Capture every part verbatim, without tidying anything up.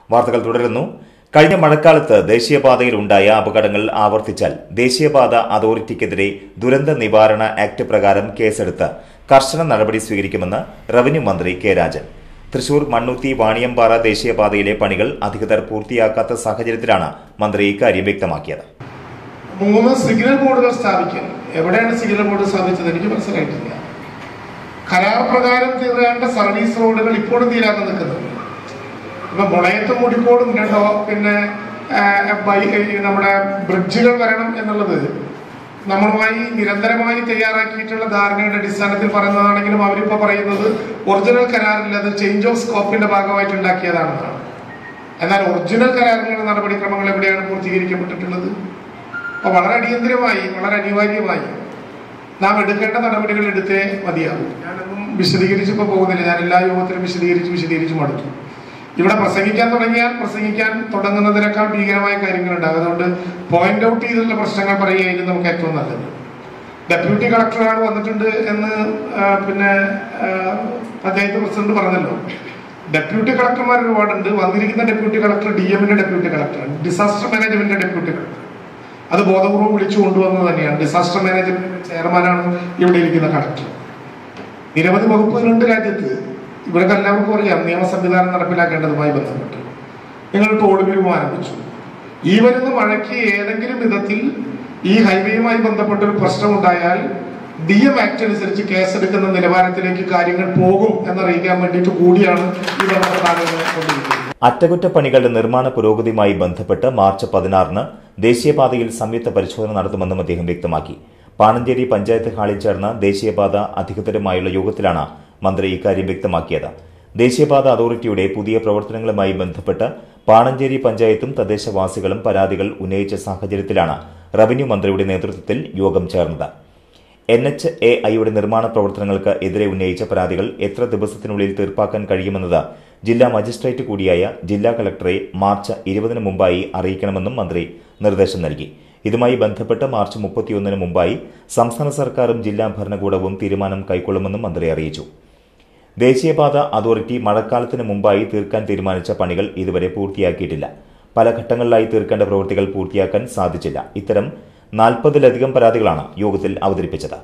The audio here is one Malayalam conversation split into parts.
വാർത്തകൾ തുടരുന്നു. കഴിഞ്ഞ മഴക്കാലത്ത് ദേശീയപാതയിൽ ഉണ്ടായ അപകടങ്ങൾ ആവർത്തിച്ചാൽ ദേശീയപാത അതോറിറ്റിക്കെതിരെ ദുരന്ത നിവാരണ ആക്ട് പ്രകാരം കേസെടുത്ത് കർശന നടപടി സ്വീകരിക്കുമെന്ന് റവന്യൂ മന്ത്രി കെ രാജൻ. തൃശൂർ മണ്ണുത്തി വാണിയമ്പാറ ദേശീയപാതയിലെ പണികൾ അധികൃതർ പൂർത്തിയാക്കാത്ത സാഹചര്യത്തിലാണ് മന്ത്രി ഇക്കാര്യം വ്യക്തമാക്കിയത്. മൂന്ന് സിഗ്നൽ ബോർഡുകൾ സ്ഥാപിക്കാൻ എവിടെയാണ് സിഗ്നൽ ബോർഡ് സ്ഥാപിച്ചത് എനിക്ക് മനസ്സിലായിട്ടില്ല. കരാർ പ്രകാരം തീരേണ്ട സർവീസ് റോഡുകൾ ഇപ്പോഴും തീരാതെ നിൽക്കുന്നുണ്ട്. ഇപ്പൊ മുളയത്തും മുടിക്കോടും രണ്ടോ പിന്നെ നമ്മുടെ ബ്രിഡ്ജുകൾ വരണം എന്നുള്ളത് നമ്മളുമായി നിരന്തരമായി തയ്യാറാക്കിയിട്ടുള്ള ധാരണയുടെ അടിസ്ഥാനത്തിൽ പറയുന്നതാണെങ്കിലും അവരിപ്പോ പറയുന്നത് ഒറിജിനൽ കരാറിൽ അത് ചേഞ്ച് ഓഫ് സ്കോപ്പിന്റെ ഭാഗമായിട്ട് ഉണ്ടാക്കിയതാണെന്നാണ്. എന്നാൽ ഒറിജിനൽ കരാറിലുള്ള നടപടിക്രമങ്ങൾ എവിടെയാണ് പൂർത്തീകരിക്കപ്പെട്ടിട്ടുള്ളത്? അപ്പൊ വളരെ അടിയന്തരമായി വളരെ അനിവാര്യമായി നാം എടുക്കേണ്ട നടപടികൾ എടുത്തേ മതിയാകും. ഞാനൊന്നും വിശദീകരിച്ചിപ്പോ പോകുന്നില്ല. ഞാൻ എല്ലാ യോഗത്തിലും വിശദീകരിച്ച് വിശദീകരിച്ച് മടുത്തു. ഇവിടെ പ്രസംഗിക്കാൻ തുടങ്ങിയാൽ പ്രസംഗിക്കാൻ തുടങ്ങുന്നതിനേക്കാൾ ഭീകരമായ കാര്യങ്ങളുണ്ടാകും. അതുകൊണ്ട് പോയിന്റ് ഔട്ട് ചെയ്തുള്ള പ്രശ്നങ്ങൾ പറയുകയായിരിക്കും നമുക്ക് ഏറ്റവും നല്ലത്. ഡെപ്യൂട്ടി കളക്ടറാണ് വന്നിട്ടുണ്ട് എന്ന് പിന്നെ പഞ്ചായത്ത് പ്രസിഡന്റ് പറഞ്ഞല്ലോ. ഡെപ്യൂട്ടി കളക്ടർമാർ ഒരുപാടുണ്ട്. വന്നിരിക്കുന്ന ഡെപ്യൂട്ടി കളക്ടർ ഡി എമ്മിന്റെ ഡെപ്യൂട്ടി കളക്ടറാണ്, ഡിസാസ്റ്റർ മാനേജ്മെന്റിന്റെ ഡെപ്യൂട്ടി കളക്ടർ. അത് ബോധപൂർവ്വം വിളിച്ചു കൊണ്ടുവന്നത് തന്നെയാണ്. ഡിസാസ്റ്റർ മാനേജ്മെന്റ് ചെയർമാനാണ് ഇവിടെ ഇരിക്കുന്ന കളക്ടർ. നിരവധി വകുപ്പുകളുണ്ട് രാജ്യത്ത്. ഇവർക്ക് എല്ലാവർക്കും അറിയാം നിയമ സംവിധാനം നടപ്പിലാക്കേണ്ടതുമായി ബന്ധപ്പെട്ട്. നിങ്ങൾ ടോൾ പിരിവ് ആരംഭിച്ചു. ഈ വരുന്ന മഴയ്ക്ക് ഏതെങ്കിലും വിധത്തിൽ ഈ ഹൈവേയുമായി ബന്ധപ്പെട്ട ഒരു പ്രശ്നമുണ്ടായാൽ ഡി എം ആക്ട് അനുസരിച്ച് കേസെടുക്കുന്ന നിലവാരത്തിലേക്ക് കാര്യങ്ങൾ പോകും എന്നറിയിക്കാൻ വേണ്ടിയിട്ട് കൂടിയാണ് ഈ കൊണ്ടിരിക്കുന്നത്. അറ്റകുറ്റപ്പണികളുടെ നിർമ്മാണ പുരോഗതിയുമായി ബന്ധപ്പെട്ട് മാർച്ച് പതിനാറിന് ദേശീയപാതയിൽ സംയുക്ത പരിശോധന നടത്തുമെന്നും അദ്ദേഹം വ്യക്തമാക്കി. പാണഞ്ചേരി പഞ്ചായത്ത് ഹാളിൽ ചേർന്ന ദേശീയപാത അധികൃതരുമായുള്ള യോഗത്തിലാണ് മന്ത്രി ഇക്കാര്യം വ്യക്തമാക്കിയത്. ദേശീയപാത അതോറിറ്റിയുടെ പുതിയ പ്രവർത്തനങ്ങളുമായി ബന്ധപ്പെട്ട് പാണഞ്ചേരി പഞ്ചായത്തും തദ്ദേശവാസികളും പരാതികൾ ഉന്നയിച്ച സാഹചര്യത്തിലാണ് റവന്യൂ മന്ത്രിയുടെ നേതൃത്വത്തിൽ യോഗം ചേർന്നത്. എൻ എച്ച് എ ഐയുടെ നിർമ്മാണ പ്രവർത്തനങ്ങൾക്ക് എതിരെ ഉന്നയിച്ച പരാതികൾ എത്ര ദിവസത്തിനുള്ളിൽ തീർപ്പാക്കാൻ കഴിയുമെന്നത് ജില്ലാ മജിസ്ട്രേറ്റ് കൂടിയായ ജില്ലാ കളക്ടറെ മാർച്ച് ഇരുപതിന് മുമ്പായി അറിയിക്കണമെന്നും മന്ത്രി നിർദ്ദേശം നൽകി. ഇതുമായി ബന്ധപ്പെട്ട് മാർച്ച് മുപ്പത്തിയൊന്നിന് മുമ്പായി സംസ്ഥാന സർക്കാരും ജില്ലാ ഭരണകൂടവും തീരുമാനം കൈക്കൊള്ളുമെന്നും മന്ത്രി അറിയിച്ചു. ദേശീയപാത അതോറിറ്റി മഴക്കാലത്തിന് മുമ്പായി തീർക്കാൻ തീരുമാനിച്ച പണികൾ ഇതുവരെ പൂർത്തിയാക്കിയിട്ടില്ല. പല ഘട്ടങ്ങളിലായി തീർക്കേണ്ട പ്രവൃത്തികൾ പൂർത്തിയാക്കാൻ സാധിച്ചില്ല. ഇത്തരം നാൽപ്പതിലധികം പരാതികളാണ് യോഗത്തിൽ അവതരിപ്പിച്ചത്.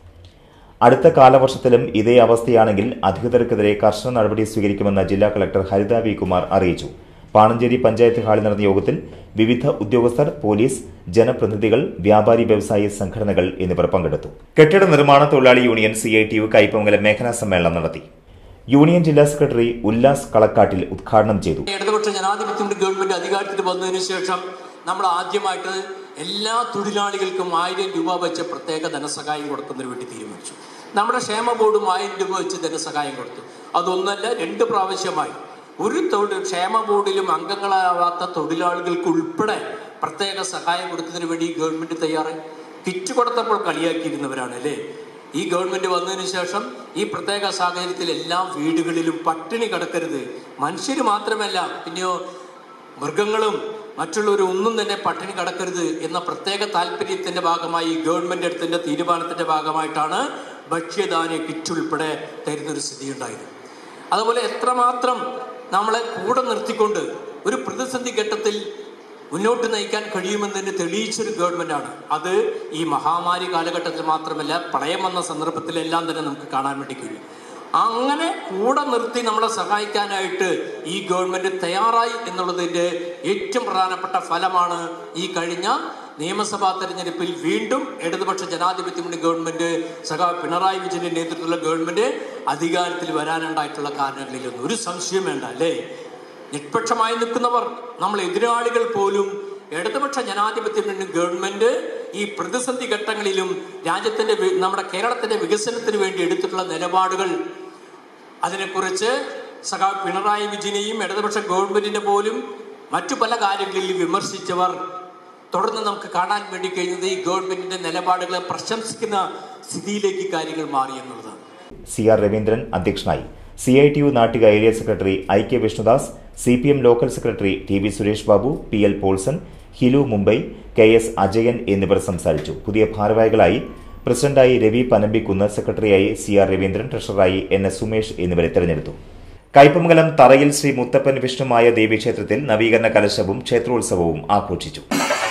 അടുത്ത കാലവർഷത്തിലും ഇതേ അവസ്ഥയാണെങ്കിൽ അധികൃതർക്കെതിരെ കർശന നടപടി സ്വീകരിക്കുമെന്ന് ജില്ലാ കളക്ടർ ഹരിത വി കുമാർ അറിയിച്ചു. പാണഞ്ചേരി പഞ്ചായത്ത് ഹാളിൽ നടന്ന യോഗത്തിൽ വിവിധ ഉദ്യോഗസ്ഥർ, പോലീസ്, ജനപ്രതിനിധികൾ, വ്യാപാരി വ്യവസായി സംഘടനകൾ എന്നിവർ പങ്കെടുത്തു. കെട്ടിട നിർമ്മാണ തൊഴിലാളി union C I T U Kaipamangalam മേഖലാ സമ്മേളനം നടത്തി. യൂണിയൻ ജില്ലാ സെക്രട്ടറി ഉല്ലാസ് കളക്കാട്ടിൽ ഉദ്ഘാടനം ചെയ്തു. ഇടതുപക്ഷ ജനാധിപത്യത്തിന്റെ ഗവൺമെന്റ് അധികാരത്തിൽ വന്നതിന് ശേഷം നമ്മൾ ആദ്യമായിട്ട് എല്ലാ തൊഴിലാളികൾക്കും ആയിരം രൂപ വെച്ച് പ്രത്യേക ധനസഹായം കൊടുക്കുന്നതിന് വേണ്ടി തീരുമാനിച്ചു. നമ്മുടെ ക്ഷേമ ബോർഡും ആയിരം രൂപ വെച്ച് ധനസഹായം കൊടുത്തു. അതൊന്നല്ല, രണ്ട് പ്രാവശ്യമായി ഒരു തൊഴിൽ ക്ഷേമ ബോർഡിലും അംഗങ്ങളാവാത്ത തൊഴിലാളികൾക്ക് ഉൾപ്പെടെ പ്രത്യേക സഹായം കൊടുക്കുന്നതിന് വേണ്ടി ഈ ഗവൺമെന്റ് തയ്യാറായി. കിറ്റ് കൊടുത്തപ്പോൾ കളിയാക്കിയിരുന്നവരാണ് അല്ലേ? ഈ ഗവൺമെന്റ് വന്നതിന് ശേഷം ഈ പ്രത്യേക സാഹചര്യത്തിൽ എല്ലാ വീടുകളിലും പട്ടിണി കിടക്കരുത്, മനുഷ്യർ മാത്രമല്ല പിന്നെയോ മൃഗങ്ങളും മറ്റുള്ളവരും ഒന്നും തന്നെ പട്ടിണി കിടക്കരുത് എന്ന പ്രത്യേക താല്പര്യത്തിന്റെ ഭാഗമായി ഗവൺമെന്റ് എടുത്തതിന്റെ തീരുമാനത്തിന്റെ ഭാഗമായിട്ടാണ് ഭക്ഷ്യധാന്യ കിറ്റ് ഉൾപ്പെടെ തരുന്നൊരു സ്ഥിതി ഉണ്ടായത്. അതുപോലെ എത്രമാത്രം നമ്മളെ കൂടെ നിർത്തിക്കൊണ്ട് ഒരു പ്രതിസന്ധി ഘട്ടത്തിൽ മുന്നോട്ട് നയിക്കാൻ കഴിയുമെന്നതിന് തെളിയിച്ചൊരു ഗവൺമെന്റാണ്. അത് ഈ മഹാമാരി കാലഘട്ടത്തിൽ മാത്രമല്ല, പ്രളയം വന്ന സന്ദർഭത്തിലെല്ലാം തന്നെ നമുക്ക് കാണാൻ വേണ്ടി കഴിയും. അങ്ങനെ കൂടെ നിർത്തി നമ്മളെ സഹായിക്കാനായിട്ട് ഈ ഗവൺമെന്റ് തയ്യാറായി എന്നുള്ളതിൻ്റെ ഏറ്റവും പ്രധാനപ്പെട്ട ഫലമാണ് ഈ കഴിഞ്ഞ നിയമസഭാ തെരഞ്ഞെടുപ്പിൽ വീണ്ടും ഇടതുപക്ഷ ജനാധിപത്യ മുന്നണി ഗവൺമെന്റ് സഖാ പിണറായി വിജയന്റെ നേതൃത്വത്തിലുള്ള ഗവൺമെന്റ് അധികാരത്തിൽ വരാനുണ്ടായിട്ടുള്ള കാരണങ്ങളിലൊന്നും ഒരു സംശയം വേണ്ട അല്ലേ? നിഷ്പക്ഷമായി നിൽക്കുന്നവർ, നമ്മൾ എതിരാളികൾ പോലും ഇടതുപക്ഷ ജനാധിപത്യ മുന്നണി ഗവൺമെന്റ് ഈ പ്രതിസന്ധി ഘട്ടങ്ങളിലും രാജ്യത്തിന്റെ നമ്മുടെ കേരളത്തിന്റെ വികസനത്തിന് വേണ്ടി എടുത്തിട്ടുള്ള നിലപാടുകൾ, അതിനെക്കുറിച്ച് സഖാ പിണറായി വിജയനെയും ഇടതുപക്ഷ ഗവൺമെന്റിനെ പോലും മറ്റു പല കാര്യങ്ങളിൽ വിമർശിച്ചവർ തുടർന്ന് നമുക്ക് കാണാൻ വേണ്ടി കഴിയുന്നത് ഈ ഗവൺമെന്റിന്റെ നിലപാടുകളെ പ്രശംസിക്കുന്ന സ്ഥിതിയിലേക്ക് കാര്യങ്ങൾ മാറി എന്നുള്ളതാണ്. സി ആർ രവീന്ദ്രൻ അധ്യക്ഷനായി. C I T U Nattika area secretary I K Vishnudas, C P M local secretary T V Suresh Babu, P L Polson, Hilu Mumbai, K S Ajayan എന്നിവർ സംസാരിച്ചു. പുതിയ ഭാരവാഹികളായി പ്രസിഡന്റായി രവി പനമ്പിക്കുന്ന്, സെക്രട്ടറിയായി സി ആർ രവീന്ദ്രൻ, ട്രഷററായി എൻ എസ് സുമേഷ് എന്നിവരെ തെരഞ്ഞെടുത്തു. കൈപ്പമംഗലം തറയിൽ ശ്രീ മുത്തപ്പൻ വിഷ്ണുമായ ദേവീക്ഷേത്രത്തിൽ നവീകരണ കലശവും ക്ഷേത്രോത്സവവും ആഘോഷിച്ചു.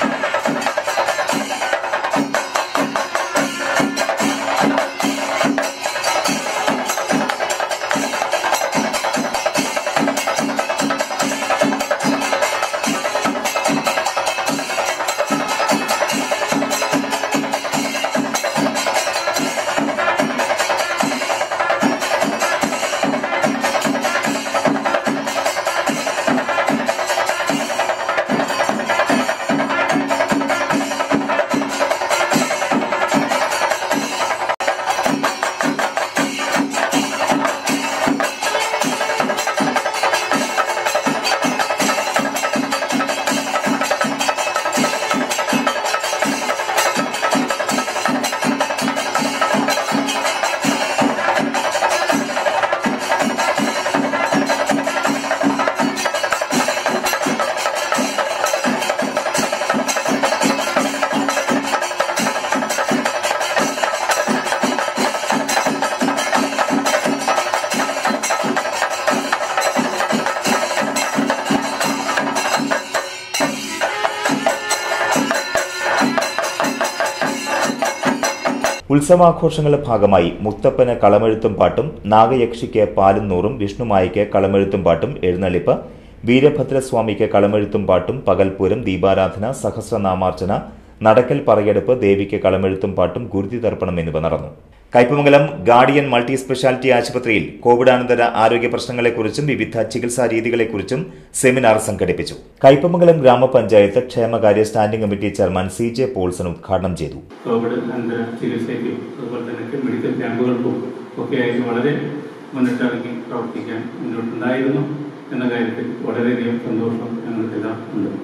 ഉത്സവാഘോഷങ്ങളുടെ ഭാഗമായി മുത്തപ്പന് കളമെഴുത്തും പാട്ടും, നാഗയക്ഷിക്ക് പാലും നൂറും, വിഷ്ണുമായയ്ക്ക് കളമെഴുത്തും പാട്ടും, എഴുന്നള്ളിപ്പ്, വീരഭദ്രസ്വാമിക്ക് കളമെഴുത്തും പാട്ടും, പകൽപൂരം, ദീപാരാധന, സഹസ്രനാമാർച്ചന, നടക്കൽ പറയെടുപ്പ്, ദേവിക്ക് കളമെഴുത്തും പാട്ടും, ഗുരുതി തർപ്പണം എന്നിവ നടന്നു. കൈപ്പമംഗലം ഗാർഡിയൻ മൾട്ടി സ്പെഷ്യാലിറ്റി ആശുപത്രിയിൽ കോവിഡാനന്തര ആരോഗ്യ പ്രശ്നങ്ങളെക്കുറിച്ചും വിവിധ ചികിത്സാ രീതികളെക്കുറിച്ചും സെമിനാർ സംഘടിപ്പിച്ചു. കൈപ്പമംഗലം ഗ്രാമപഞ്ചായത്ത് ക്ഷേമകാര്യ standing committee chairman C J Polson ഉദ്ഘാടനം ചെയ്തു. കോവിഡ് അനന്തര ചികിത്സയ്ക്കും അതുപോലെ തന്നെ മെഡിക്കൽ ക്യാമ്പുകൾക്കും ഒക്കെയായിട്ട് വളരെ മുന്നിട്ടിറങ്ങി പ്രവർത്തിക്കാൻ മുന്നോട്ടുണ്ടായിരുന്നു എന്ന കാര്യത്തിൽ വളരെയധികം സന്തോഷം ഞങ്ങൾക്കെല്ലാം ഉണ്ട്.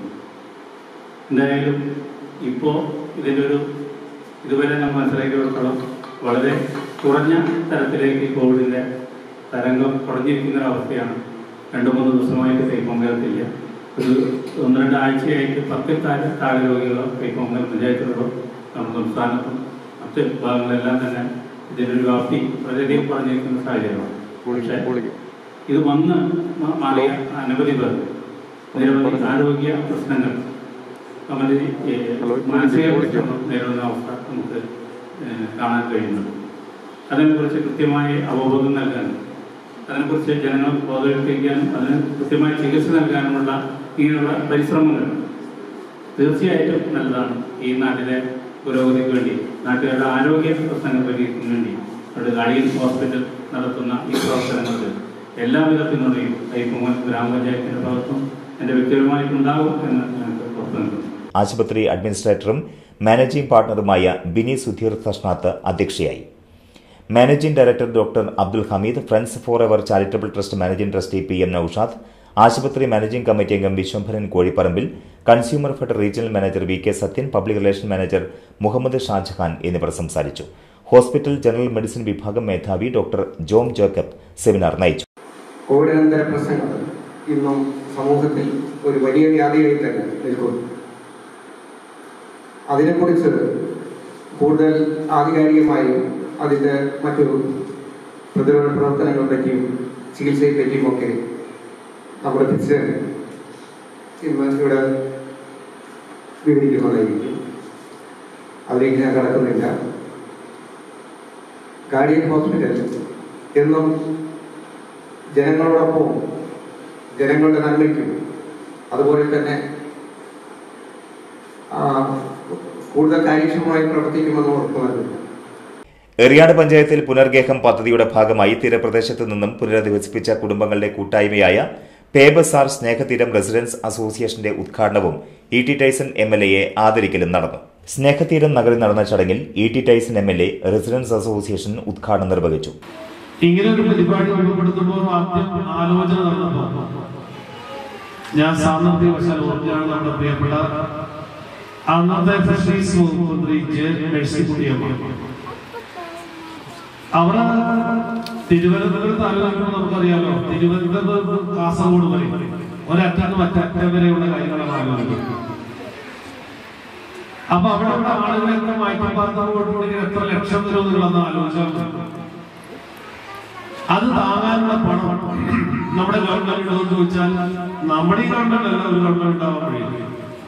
എന്തായാലും ഇപ്പോൾ ഇതിൻ്റെ ഒരു ഇതുവരെ നമ്മൾ മനസ്സിലാക്കിയെടുത്തോളം വളരെ കുറഞ്ഞ തരത്തിലേക്ക് കോവിഡിൻ്റെ തരംഗം കുറഞ്ഞിരിക്കുന്ന ഒരവസ്ഥയാണ്. രണ്ട് മൂന്ന് ദിവസമായിട്ട് കൈപ്പമംഗലത്തില്ല. ഒരു ഒന്ന് രണ്ട് ആഴ്ചയായിട്ട് പത്തിൽ താഴെ താഴെ രോഗികളോ കൈപ്പമംഗലം പഞ്ചായത്തിലുള്ളോ നമ്മുടെ സംസ്ഥാനത്തും മറ്റ് ഭാഗങ്ങളെല്ലാം തന്നെ ഇതിൻ്റെ ഒരു വ്യാപ്തി വളരെയധികം കുറഞ്ഞിരിക്കുന്ന സാഹചര്യമാണ്. പക്ഷേ ഇത് വന്ന് മാറിയ അനവധി പേർ നിരവധി ആരോഗ്യ പ്രശ്നങ്ങൾ നമ്മുടെ മാനസിക പ്രശ്നങ്ങൾ നേരിടുന്ന അവസ്ഥ നമുക്ക് കാണാൻ കഴിയുന്നുണ്ട്. അതിനെക്കുറിച്ച് കൃത്യമായ അവബോധം നൽകാനും അതിനെക്കുറിച്ച് ജനങ്ങൾ ബോധവൽക്കരിക്കാനും അതിന് കൃത്യമായ ചികിത്സ നൽകാനുമുള്ള ഇങ്ങനെയുള്ള പരിശ്രമങ്ങൾ തീർച്ചയായിട്ടും നല്ലതാണ്. ഈ നാട്ടിലെ പുരോഗതിക്ക് വേണ്ടി, നാട്ടുകാരുടെ ആരോഗ്യ പ്രശ്നങ്ങൾ പരിഹരിക്കുന്നതിന് വേണ്ടി അവിടെ ഗാർഡിയൻ ഹോസ്പിറ്റൽ നടത്തുന്ന ഈ പ്രവർത്തനങ്ങൾക്ക് എല്ലാവിധ പിന്തുണയും കൈപ്പമംഗലം ഗ്രാമപഞ്ചായത്തിന്റെ ഭാഗത്തും എന്റെ വ്യക്തിപരമായിട്ടുണ്ടാകും എന്ന് ഞങ്ങൾക്ക് ഉറപ്പു നൽകുന്നു. ആശുപത്രി അഡ്മിനിസ്ട്രേറ്ററും മാനേജിംഗ് പാർട്ണറുമായ ബിനി സുധീർ തഷ്നാത്ത് അധ്യക്ഷയായി. Managing director doctor Abdul Hameed, friends forever charitable trust managing trustee P M Noushad, ആശുപത്രി മാനേജിംഗ് കമ്മിറ്റി അംഗം Viswambharan Kozhiparambil, consumer fed regional manager V K Sathyan, public relation manager Muhammad Shajahan എന്നിവർ സംസാരിച്ചു. ഹോസ്പിറ്റൽ ജനറൽ മെഡിസിൻ വിഭാഗം മേധാവി ഡോക്ടർ ജോം ജേക്കബ് സെമിനാർ നയിച്ചു. കോവിഡാനന്തര പ്രശ്നങ്ങൾ ഇന്നും സമൂഹത്തിൽ ഒരു വലിയ വ്യാധിയായി തന്നെ നിൽക്കുന്നു. അതിനെക്കുറിച്ച് കൂടുതൽ ആധികാരികമായും അതിൻ്റെ മറ്റു പ്രതിരോധ പ്രവർത്തനങ്ങളെ പറ്റിയും ചികിത്സയെ പറ്റിയുമൊക്കെ നമ്മുടെ പ്രസിഡന്റ് ഇന്ന് ഇവിടെ വിവരിക്കുന്നതായിരിക്കും. അതിലേക്ക് ഞാൻ കടക്കുന്നില്ല. ഗാർഡിയൻ ഹോസ്പിറ്റൽ എന്നും ജനങ്ങളോടൊപ്പം ജനങ്ങളുടെ നന്മയ്ക്കും അതുപോലെ തന്നെ കൂടുതൽ കാര്യക്ഷമമായി പ്രവർത്തിക്കുമെന്ന് ഉറപ്പു നൽകുന്നു. എറിയാട് പഞ്ചായത്തിൽ പുനർഗേഹം പദ്ധതിയുടെ ഭാഗമായി തീരപ്രദേശത്ത് നിന്നും പുനരധിവസിപ്പിച്ച കുടുംബങ്ങളുടെ കൂട്ടായ്മയായ പേബസാർ സ്നേഹതീരം റെസിഡൻസ് അസോസിയേഷന്റെ ഉദ്ഘാടനവും E T Taison M L എയെ ആദരിക്കലും നടന്നു. സ്നേഹതീരം നഗറിൽ നടന്ന ചടങ്ങിൽ E T Taison M L A residence association ഉദ്ഘാടനം നിർവഹിച്ചു. ഇങ്ങനെ ഒരു പരിപാടി രൂപപ്പെടുത്തുമ്പോൾ ആദ്യം ആലോചന നടന്നപ്പോൾ ഞാൻ സാമ്പത്തികവശാൽ ഓർക്കുകയാണ് നമ്മുടെ പ്രിയപ്പെട്ട അന്നത്തെ ഫിഷറീസ് വകുപ്പ് മന്ത്രി ജെ മേഴ്സിക്കുട്ടിയമ്മ. അവിടെ തിരുവനന്തപുരത്ത് ആലോചിക്കുമ്പോൾ നമുക്കറിയാലോ, തിരുവനന്തപുരം കാസർഗോഡ് വരെ ഒരറ്റത്ത് മറ്ററ്റ വരെയുള്ള കാര്യങ്ങളാണ് ആലോചിക്കുന്നത്. അപ്പൊ അവിടെയുള്ള ആളുകളൊക്കെ മാറ്റിപ്പാർത്തോടുകൂടി എത്ര ലക്ഷം വരുമെന്നുള്ളതെന്ന് ആലോചിച്ചാൽ അത് താങ്ങാനുള്ള പണം നമ്മുടെ ഗവൺമെന്റ് എന്ന് ചോദിച്ചാൽ നമ്മുടെ ഈ ഗവൺമെന്റ് അല്ല ഒരു ഗവൺമെന്റ് ഉണ്ടാവാൻ കഴിയും.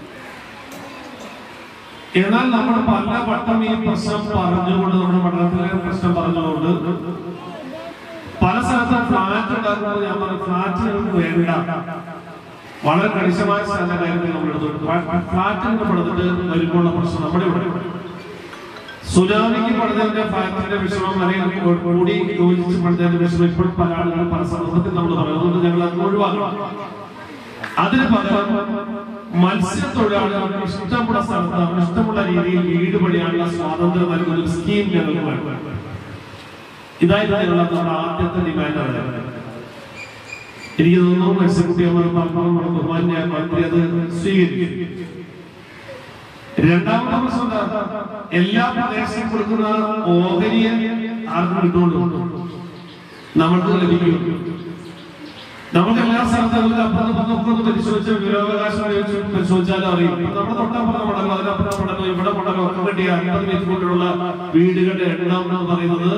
എന്നാൽ നമ്മൾ പല വട്ടം ഈ പ്രശ്നം പറഞ്ഞുകൊണ്ട് നമ്മുടെ മണ്ഡലത്തിലെ പ്രശ്നം പറഞ്ഞുകൊണ്ട് പല സ്ഥലത്തും ഫ്ലാറ്റ് ഉണ്ടാക്കുന്നത് ഞാൻ പറഞ്ഞു ഫ്ലാറ്റുകൾക്ക് വേണ്ട വളരെ കണിശമായ സ്ഥല കാര്യത്തിൽ നമ്മളെടുത്തു ഫ്ലാറ്റുകൾ പണിതിട്ട് വരുമ്പോഴുള്ള പ്രശ്നം നമ്മുടെ ഇവിടെ സുനാമിക്ക് പണിതതിന്റെ ഫ്ലാറ്റിന്റെ വിഷമം അല്ലെങ്കിൽ കൂടി യോജിച്ച് പണിതതിന്റെ വിഷമം ഇപ്പോഴും പല ആളുകളും പല സന്ദർഭത്തിൽ നമ്മൾ പറയുന്നത് ഞങ്ങൾ അത് ഒഴിവാക്കണം. അതിന് പകരം മത്സ്യത്തൊഴിലാളികൾക്ക് ഇഷ്ടമുള്ള സ്ഥലത്ത് ഇഷ്ടമുള്ള രീതിയിൽ വീട് പണിയാനുള്ള സ്വാതന്ത്ര്യം നൽകുന്ന ഒരു സ്കീം ഞങ്ങൾക്ക് വേണം. ഇതായിരുന്നു ഞങ്ങളുടെ നമ്മുടെ ആദ്യത്തെ ഡിമാൻഡ്. എനിക്ക് തോന്നുന്നു മത്സ്യക്കുട്ടിയമ്മ ബഹുമാന്യ മന്ത്രി അത് സ്വീകരിക്കും. രണ്ടാമത്തെ പ്രശ്നം എല്ലാ പ്രദേശവും കൊടുക്കുന്ന ഓഹരിയെ ആർക്കും കിട്ടുകൊണ്ടു നമ്മൾക്ക് ലഭിക്കും. നമുക്ക് എല്ലാ സ്ഥലത്തും അപ്പുറത്ത് പരിശോധിച്ച വിവരാവകാശം പരിശോധിച്ചാലും അറിയും. നമ്മുടെ തൊട്ടപ്പുറം മടങ്ങും അതിനപ്പുറം മടങ്ങും ഇവിടെ മടങ്ങും ഒക്കെ കിട്ടിയ അമ്പത് മീറ്റർ കൊണ്ടുള്ള വീടുകളുടെ എണ്ണം എന്ന് പറയുന്നത്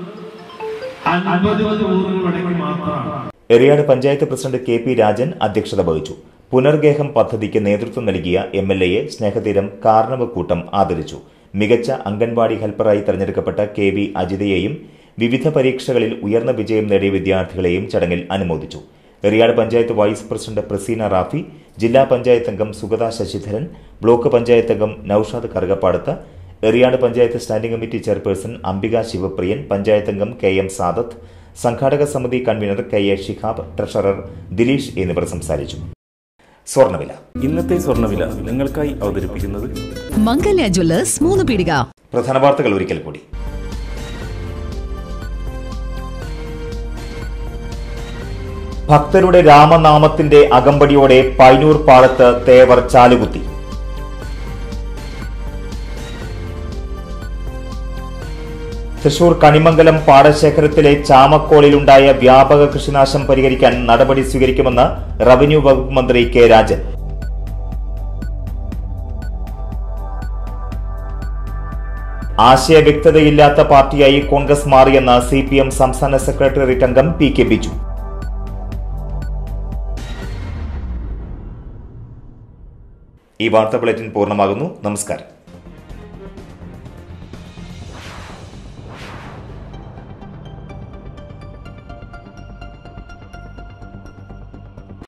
അൻപത് നൂറ് മടങ്ങി മാത്രമാണ്. Eriyad panchayat president K P Rajan അധ്യക്ഷത വഹിച്ചു. പുനർഗേഹം പദ്ധതിക്ക് നേതൃത്വം നൽകിയ എം എൽ എയെ സ്നേഹതീരം കാർണവ കൂട്ടം ആദരിച്ചു. മികച്ച അംഗൻവാടി ഹെൽപ്പറായി തെരഞ്ഞെടുക്കപ്പെട്ട കെ വി അജിതയെയും വിവിധ പരീക്ഷകളിൽ ഉയർന്ന വിജയം നേടിയ വിദ്യാർത്ഥികളെയും ചടങ്ങിൽ അനുമോദിച്ചു. എറിയാട് പഞ്ചായത്ത് വൈസ് പ്രസിഡന്റ് പ്രസീന റാഫി, ജില്ലാ പഞ്ചായത്ത് അംഗം സുഗത ശശിധരൻ, ബ്ലോക്ക് പഞ്ചായത്ത് അംഗം Noushad Karukappadath, Eriyad panchayat standing committee chairperson Ambika Shivapriyan, panchayat അംഗം കെ എം സാദത്ത്, സംഘാടക സമിതി convener K A Shihab, treasurer Dileesh എന്നിവർ സംസാരിച്ചു. സ്വർണ്ണവില. ഇന്നത്തെ സ്വർണ്ണവില നിങ്ങൾക്കായി അവതരിപ്പിക്കുന്നത് മംഗല്യ ജ്വല്ലേഴ്സ് മൂന്ന് പീടിക. പ്രധാന വാർത്തകൾ ഒരിക്കൽ കൂടി. ഭക്തരുടെ രാമനാമത്തിന്റെ അകമ്പടിയോടെ പൈനൂർ പാടത്ത് തേവർ ചാലുകുത്തി. തൃശൂർ കണിമംഗലം പാടശേഖരത്തിലെ ചാമക്കോളിലുണ്ടായ വ്യാപക കൃഷിനാശം പരിഹരിക്കാൻ നടപടി സ്വീകരിക്കുമെന്ന് റവന്യൂ വകുപ്പ് മന്ത്രി കെ രാജൻ. ആശയവ്യക്തതയില്ലാത്ത പാർട്ടിയായി കോൺഗ്രസ് മാറിയെന്ന് സി പി എം സംസ്ഥാന സെക്രട്ടേറിയറ്റ് അംഗം പി കെ ബിജു. ഈ വാർത്താ ബുള്ളറ്റിൻ പൂർണ്ണമാകുന്നു. നമസ്കാരം.